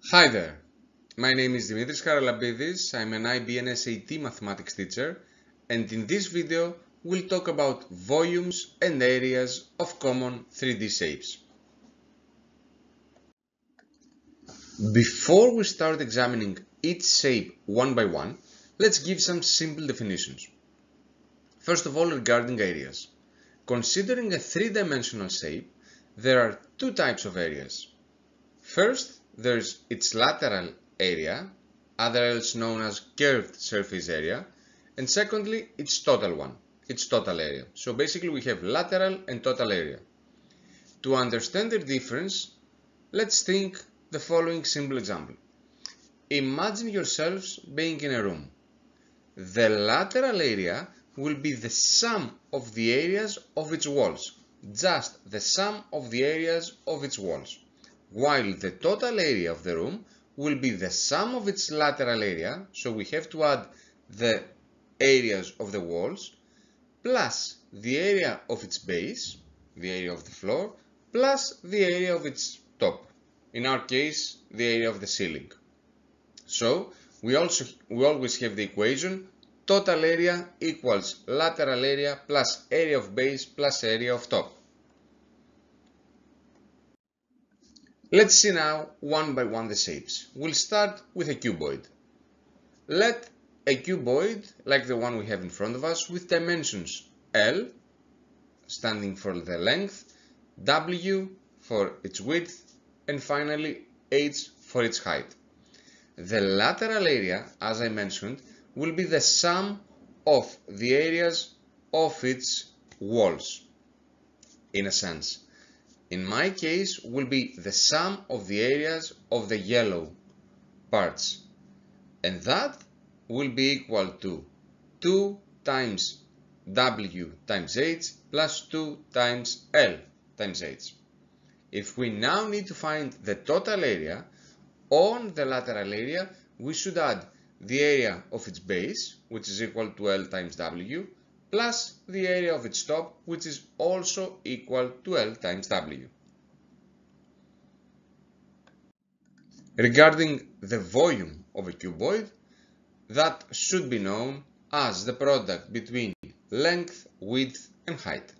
Hi there, my name is Dimitris Karalabidis, I'm an IB and SAT mathematics teacher, and in this video we'll talk about volumes and areas of common 3D shapes. Before we start examining each shape one by one, let's give some simple definitions. First of all, regarding areas. Considering a three-dimensional shape, there are two types of areas. First, there's its lateral area, otherwise known as curved surface area, and secondly, its total one, its total area. So basically we have lateral and total area. To understand the difference, let's think the following simple example. Imagine yourselves being in a room. The lateral area will be the sum of the areas of its walls, just the sum of the areas of its walls, while the total area of the room will be the sum of its lateral area, so we have to add the areas of the walls, plus the area of its base, the area of the floor, plus the area of its top, in our case the area of the ceiling. So we always have the equation total area equals lateral area plus area of base plus area of top. Let's see now one by one the shapes. We'll start with a cuboid. Let a cuboid, like the one we have in front of us, with dimensions L, standing for the length, W for its width, and finally H for its height. The lateral area, as I mentioned, will be the sum of the areas of its walls, in a sense. In my case, will be the sum of the areas of the yellow parts, and that will be equal to 2 times W times H plus 2 times L times H. If we now need to find the total area on the lateral area, we should add the area of its base, which is equal to L times W, plus the area of its top, which is also equal to L times W. Regarding the volume of a cuboid, that should be known as the product between length, width, and height.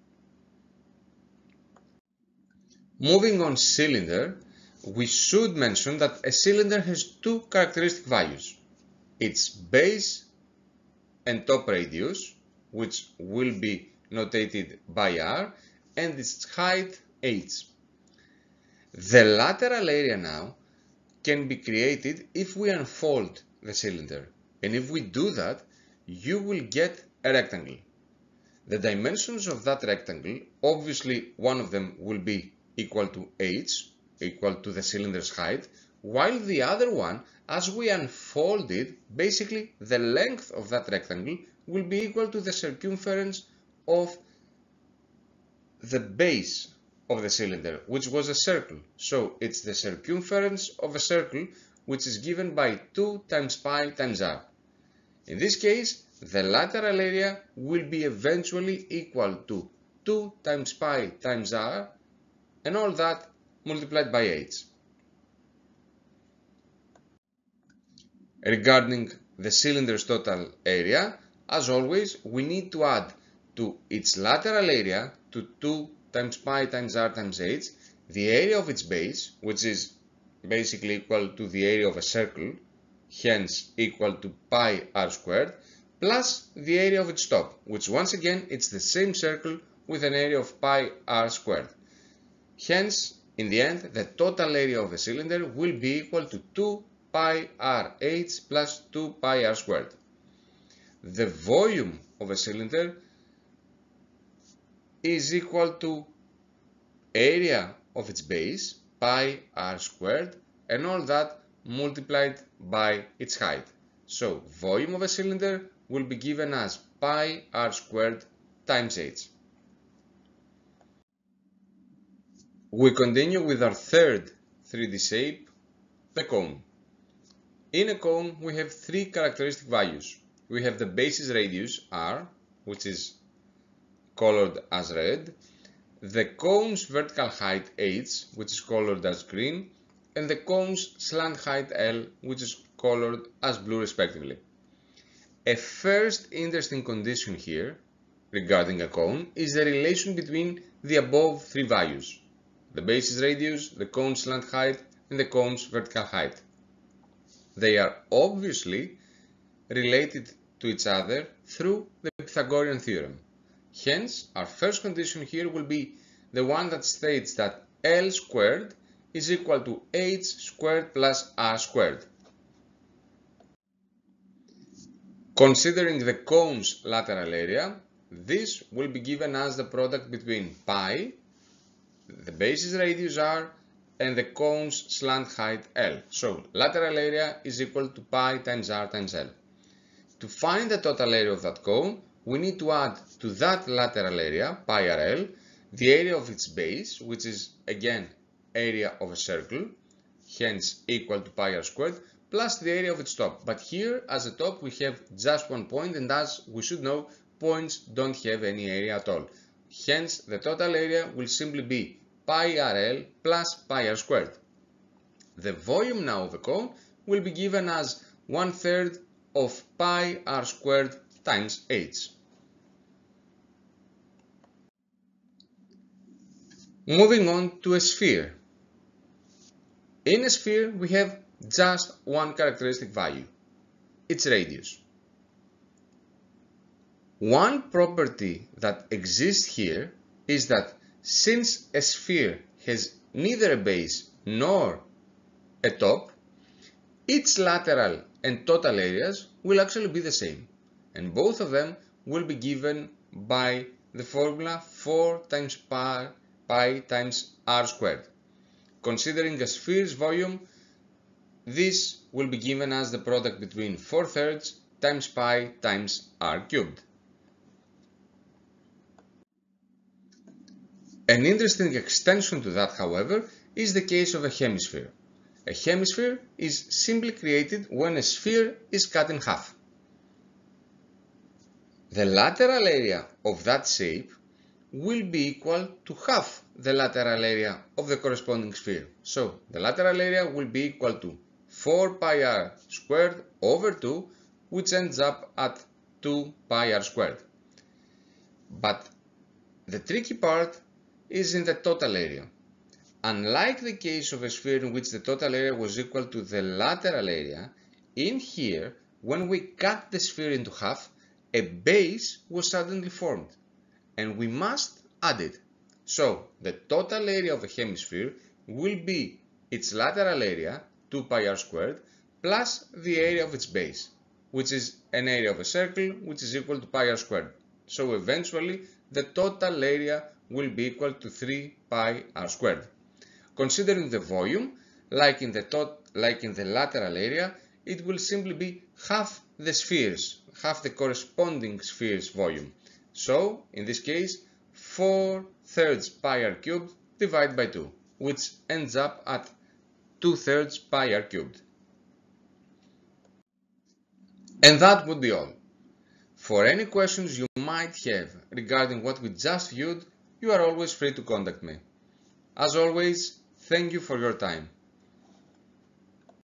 Moving on cylinder, we should mention that a cylinder has two characteristic values, its base and top radius, which will be notated by R, and its height H. The lateral area now can be created if we unfold the cylinder, and if we do that, you will get a rectangle. The dimensions of that rectangle, obviously one of them will be equal to H, equal to the cylinder's height, while the other one, as we unfold it, basically the length of that rectangle will be equal to the circumference of the base of the cylinder, which was a circle. So it's the circumference of a circle, which is given by 2 times pi times r. In this case, the lateral area will be eventually equal to 2 times pi times r, and all that multiplied by h. Regarding the cylinder's total area, as always, we need to add to its lateral area, to 2 times pi times r times h, the area of its base, which is basically equal to the area of a circle, hence equal to pi r squared, plus the area of its top, which once again it's the same circle with an area of pi r squared. Hence, in the end, the total area of a cylinder will be equal to 2 pi r h plus 2 pi r squared. The volume of a cylinder is equal to area of its base, pi r squared, and all that multiplied by its height. So, volume of a cylinder will be given as pi r squared times h. We continue with our third 3D shape, the cone. In a cone, we have three characteristic values. We have the basis radius r, which is colored as red, the cone's vertical height h, which is colored as green, and the cone's slant height L, which is colored as blue respectively. A first interesting condition here regarding a cone is the relation between the above three values: the basis radius, the cone's slant height, and the cone's vertical height. They are obviously related to each other through the Pythagorean theorem. Hence, our first condition here will be the one that states that L squared is equal to h squared plus r squared. Considering the cone's lateral area, this will be given as the product between pi, the basis radius r, and the cone's slant height L. So, lateral area is equal to pi times r times L. To find the total area of that cone, we need to add to that lateral area, pi rl, the area of its base, which is again area of a circle, hence equal to pi r squared, plus the area of its top. But here, as a top, we have just one point, and as we should know, points don't have any area at all. Hence, the total area will simply be pi rl plus pi r squared. The volume now of a cone will be given as 1/3 of pi r squared times h. Moving on to a sphere. In a sphere, we have just one characteristic value, its radius. One property that exists here is that since a sphere has neither a base nor a top, its lateral and total areas will actually be the same, and both of them will be given by the formula 4 times pi times r squared. Considering a sphere's volume, this will be given as the product between 4/3 times pi times r cubed. An interesting extension to that, however, is the case of a hemisphere. A hemisphere is simply created when a sphere is cut in half. The lateral area of that shape will be equal to half the lateral area of the corresponding sphere. So, the lateral area will be equal to 4 pi r squared over 2, which ends up at 2 pi r squared. But the tricky part is in the total area. Unlike the case of a sphere in which the total area was equal to the lateral area, in here, when we cut the sphere into half, a base was suddenly formed, and we must add it. So, the total area of the hemisphere will be its lateral area, 2 pi r squared, plus the area of its base, which is an area of a circle, which is equal to pi r squared. So, eventually, the total area will be equal to 3 pi r squared. Considering the volume, like in the lateral area, it will simply be half the sphere's, half the corresponding sphere's volume. So, in this case, 4/3 pi r cubed divided by 2, which ends up at 2/3 pi r cubed. And that would be all. For any questions you might have regarding what we just viewed, you are always free to contact me. As always, thank you for your time.